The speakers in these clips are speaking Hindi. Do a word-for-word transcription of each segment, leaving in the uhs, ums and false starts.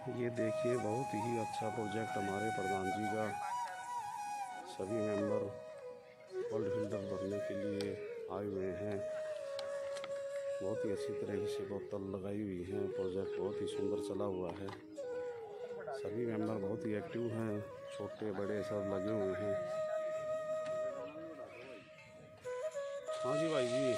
ये देखिए बहुत ही अच्छा प्रोजेक्ट हमारे प्रधान जी का। सभी मेंबर वर्ल्ड फिल्टर भरने के लिए आए हुए हैं। बहुत ही अच्छी तरीके से बोतल लगाई हुई है। प्रोजेक्ट बहुत ही सुंदर चला हुआ है। सभी मेंबर बहुत ही एक्टिव हैं, छोटे बड़े सब लगे हुए हैं। हाँ जी भाई जी,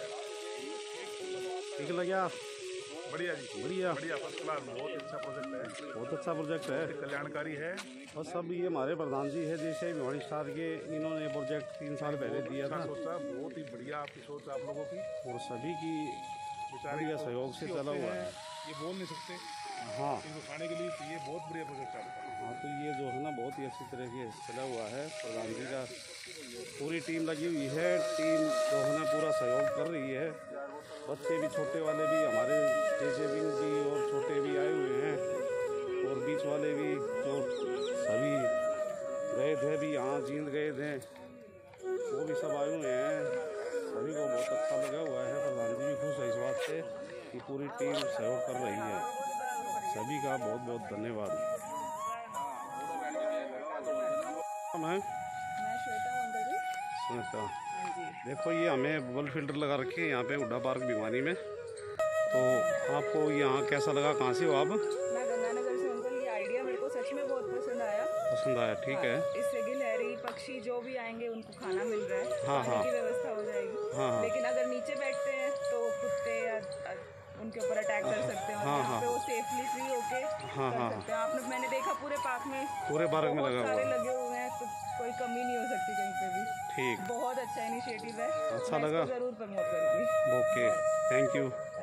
ठीक लग गया? बढ़िया जी, बढ़िया बढ़िया, फर्स्ट क्लास। बहुत अच्छा प्रोजेक्ट है, बहुत अच्छा प्रोजेक्ट है, कल्याणकारी है। और सब ये हमारे प्रधान जी है जैसे भिवानी स्टार के, इन्होंने प्रोजेक्ट तीन साल पहले दिया था। सोचा, बहुत ही बढ़िया आपकी सोच आप लोगों की, और सभी की बढ़िया सहयोग से चला हुआ है। ये बोल नहीं सकते, हाँ इनको खाने के लिए चाहिए। बहुत बढ़िया प्रोजेक्ट आपका। हाँ, तो ये जो है ना बहुत ही अच्छी तरीके से चला हुआ है। प्रधान जी का पूरी टीम लगी हुई है। टीम जो है ना पूरा सहयोग कर रही है। बच्चे भी, छोटे वाले भी, हमारे जैसे भी और छोटे भी आए हुए हैं, और बीच वाले भी जो सभी गए थे भी, यहाँ जींद गए थे, वो भी सब आए हुए हैं। सभी को बहुत अच्छा लगा हुआ है। प्रधान जी भी खुश है इस बात से कि पूरी टीम सहयोग कर रही है। सभी का बहुत बहुत धन्यवाद। मैं श्वेता मंगल जी। श्वेता, देखो ये हमें बल्ब फिल्टर लगा रखे हैं यहाँ पे हुड्डा पार्क भिवानी में। तो आपको यहाँ कैसा लगा? कहाँ से हो आप? मैं गंगानगर से। अंकल ये आइडिया मेरे को सच में बहुत पसंद आया। पसंद आया, ठीक है। इससे गिलहरी पक्षी जो भी आएंगे उनको खाना मिल रहा है, हाँ खाने हाँ की व्यवस्था हो जाएगी। हाँ हाँ। लेकिन अगर नीचे बैठते हैं तो कुत्ते या उनके ऊपर अटैक कर सकते हैं। हाँ हाँ। पे वो सेफली फ्री होके हाँ कर हाँ सकते हैं। आपने, मैंने देखा पूरे पार्क में, पूरे पार्क में लगा सारे हुआ, लगे हुए हैं, तो कोई कमी नहीं हो सकती कहीं पे भी। ठीक, बहुत अच्छा इनिशिएटिव है, अच्छा लगा, जरूर प्रमोट करूँगी। Okay, thank you.